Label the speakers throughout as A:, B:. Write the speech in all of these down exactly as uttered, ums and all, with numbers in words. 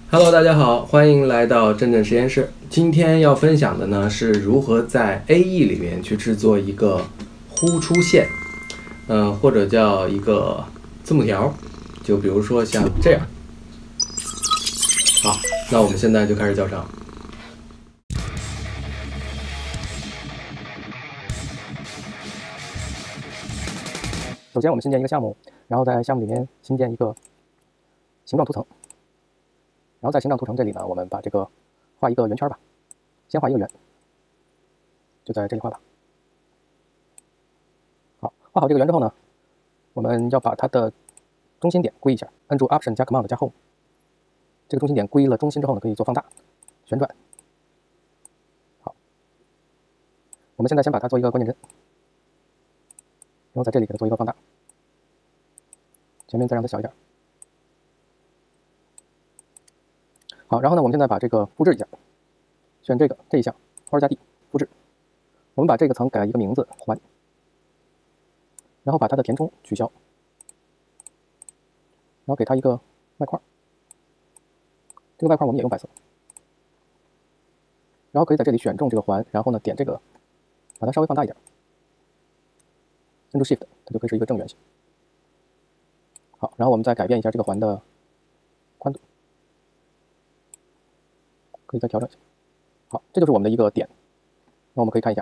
A: Hello，大家好，欢迎来到真正实验室。今天要分享的呢是如何在 A E 里面去制作一个呼出线，嗯、呃，或者叫一个字母条，就比如说像这样。好，那我们现在就开始教程。
B: 首先，我们新建一个项目，然后在项目里面新建一个形状图层，然后在形状图层这里呢，我们把这个画一个圆圈吧，先画一个圆，就在这里画吧。好，画好这个圆之后呢，我们要把它的中心点归一下，按住 Option 加 Command 加 Home， 这个中心点归了中心之后呢，可以做放大、旋转。好，我们现在先把它做一个关键帧，然后在这里给它做一个放大，前面再让它小一点。好，然后呢，我们现在把这个复制一下，选这个这一项，花加 D 复制。我们把这个层改一个名字环，然后把它的填充取消，然后给它一个外框。这个外框我们也用白色，然后可以在这里选中这个环，然后呢点这个，把它稍微放大一点，按住 Shift 它就可以是一个正圆形。好，然后我们再改变一下这个环的宽度，可以再调整一下。好，这就是我们的一个点。那我们可以看一下，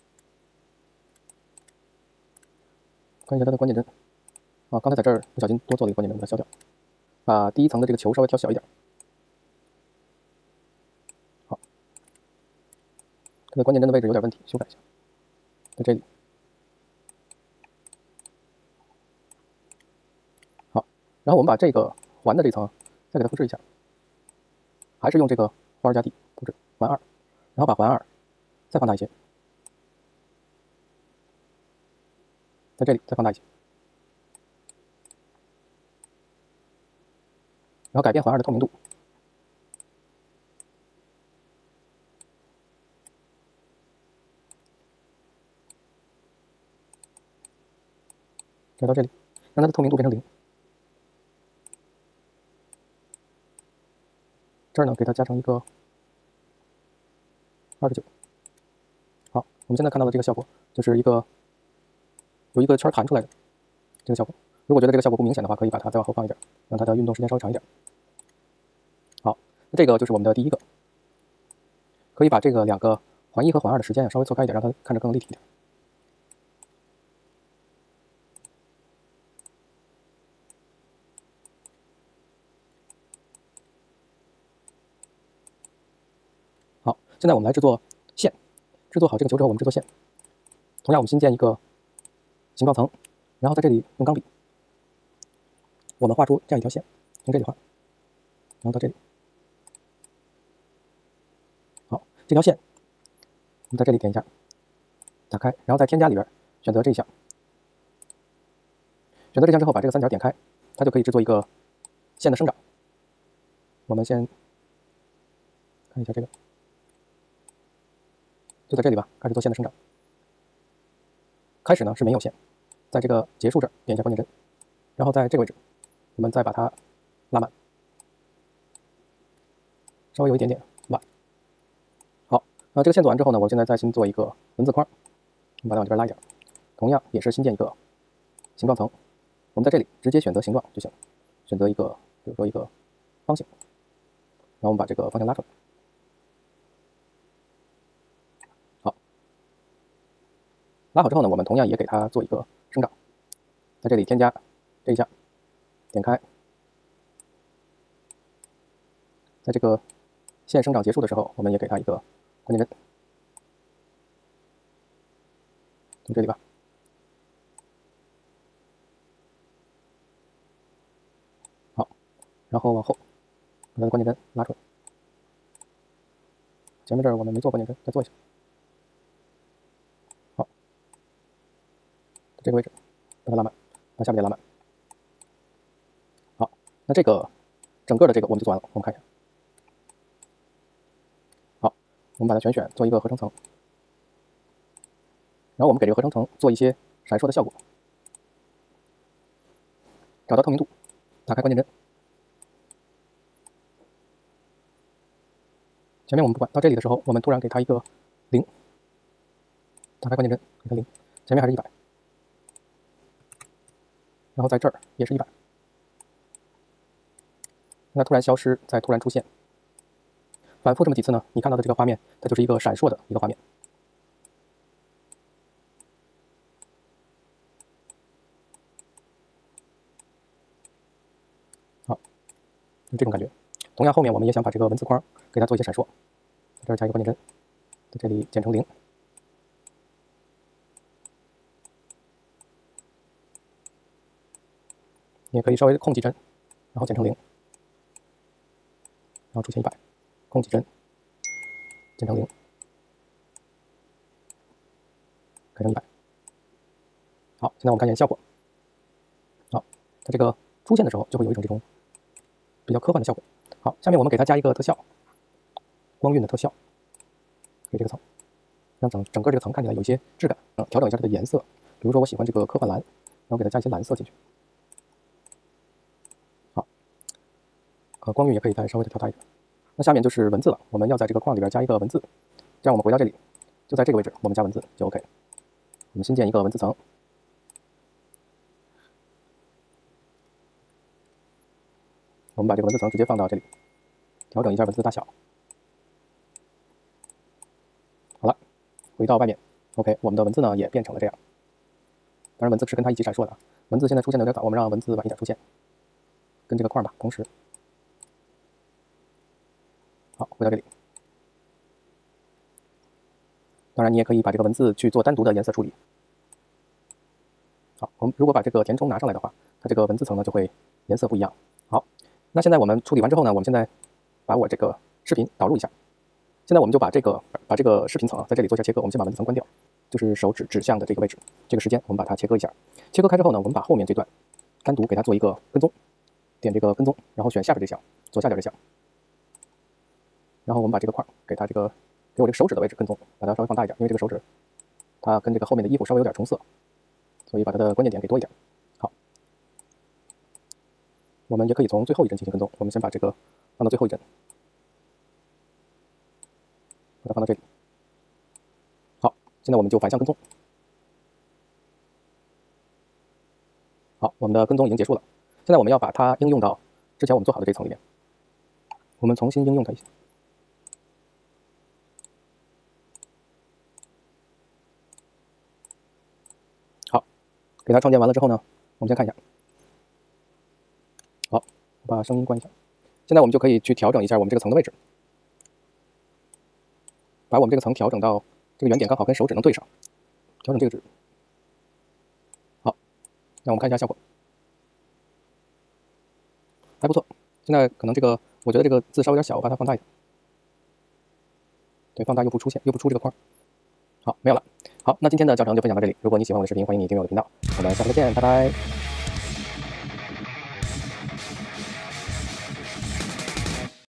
B: 看一下它的关键帧。啊，刚才在这儿不小心多做了一个关键帧，把它消掉。把第一层的这个球稍微调小一点。好，它的关键帧的位置有点问题，修改一下，在这里。好，然后我们把这个环的这层再给它复制一下，还是用这个花加 D 复制环二，然后把环二再放大一些，在这里再放大一些，然后改变环二的透明度，改到这里，让它的透明度变成零。这儿呢，给它加成一个二十九。好，我们现在看到的这个效果，就是一个有一个圈弹出来的这个效果。如果觉得这个效果不明显的话，可以把它再往后放一点，让它的运动时间稍微长一点。好，这个就是我们的第一个，可以把这个两个环一和环二的时间稍微错开一点，让它看着更立体一点。好，现在我们来制作线。制作好这个球之后，我们制作线。同样，我们新建一个形状层，然后在这里用钢笔，我们画出这样一条线，从这里画，然后到这里。好，这条线我们在这里点一下，打开，然后在添加里边选择这一项，选择这项之后，把这个三角点开，它就可以制作一个线的生长。我们先看一下这个。就在这里吧，开始做线的生长。开始呢是没有线，在这个结束这儿点一下关键帧，然后在这个位置，我们再把它拉满，稍微有一点点晚。好，那这个线做完之后呢，我现在再新做一个文字框，我们把它往这边拉一点，同样也是新建一个形状层，我们在这里直接选择形状就行，选择一个，比如说一个方形，然后我们把这个方向拉出来。拉好之后呢，我们同样也给它做一个生长，在这里添加这一项，点开，在这个线生长结束的时候，我们也给它一个关键帧，从这里吧。好，然后往后把它的关键帧拉出来，前面这儿我们没做关键帧，再做一下。好，这个位置把它拉满，把下面也拉满。好，那这个整个的这个我们就做完了，我们看一下。好，我们把它全选做一个合成层，然后我们给这个合成层做一些闪烁的效果，找到透明度，打开关键帧， 前面我们不管，到这里的时候，我们突然给它一个零，打开关键帧，给它零，前面还是一百，然后在这儿也是一百，它突然消失，再突然出现，反复这么几次呢，你看到的这个画面，它就是一个闪烁的一个画面。好，就这种感觉。同样，后面我们也想把这个文字框给它做一些闪烁，在这儿加一个关键帧，在这里剪成零，你也可以稍微空几帧，然后剪成零，然后出现一百，空几帧，剪成零，改成一百。好，现在我们看一眼效果。好，它这个出现的时候就会有一种这种比较科幻的效果。好，下面我们给它加一个特效，光晕的特效，给这个层，让整整个这个层看起来有一些质感。嗯，调整一下它的颜色，比如说我喜欢这个科幻蓝，然后给它加一些蓝色进去。好，呃，光晕也可以再稍微的调大一点。那下面就是文字了，我们要在这个框里边加一个文字，这样我们回到这里，就在这个位置，我们加文字就 OK。我们新建一个文字层。我们把这个文字层直接放到这里，调整一下文字大小。好了，回到外面 ，OK， 我们的文字呢也变成了这样。当然，文字是跟它一起闪烁的。文字现在出现的有点早，我们让文字晚一点出现，跟这个框吧同时。好，回到这里。当然，你也可以把这个文字去做单独的颜色处理。好，我们如果把这个填充拿上来的话，它这个文字层呢就会颜色不一样。好。那现在我们处理完之后呢，我们现在把我这个视频导入一下。现在我们就把这个把这个视频层啊，在这里做一下切割。我们先把文字层关掉，就是手指指向的这个位置，这个时间我们把它切割一下。切割开之后呢，我们把后面这段单独给它做一个跟踪，点这个跟踪，然后选下边这项，左下角这项，然后我们把这个块给它这个给我这个手指的位置跟踪，把它稍微放大一点，因为这个手指它跟这个后面的衣服稍微有点重色，所以把它的关键点给多一点。好。我们也可以从最后一帧进行跟踪。我们先把这个放到最后一帧，把它放到这里。好，现在我们就反向跟踪。好，我们的跟踪已经结束了。现在我们要把它应用到之前我们做好的这层里面。我们重新应用它一下。好，给它创建完了之后呢，我们先看一下。好，我把声音关一下。现在我们就可以去调整一下我们这个层的位置，把我们这个层调整到这个圆点刚好跟手指能对上，调整这个指。好，那我们看一下效果，还不错。现在可能这个，我觉得这个字稍微有点小，我把它放大一点。对，放大又不出现，又不出这个框。好，没有了。好，那今天的教程就分享到这里。如果你喜欢我的视频，欢迎你订阅我的频道。我们下次再见，拜拜。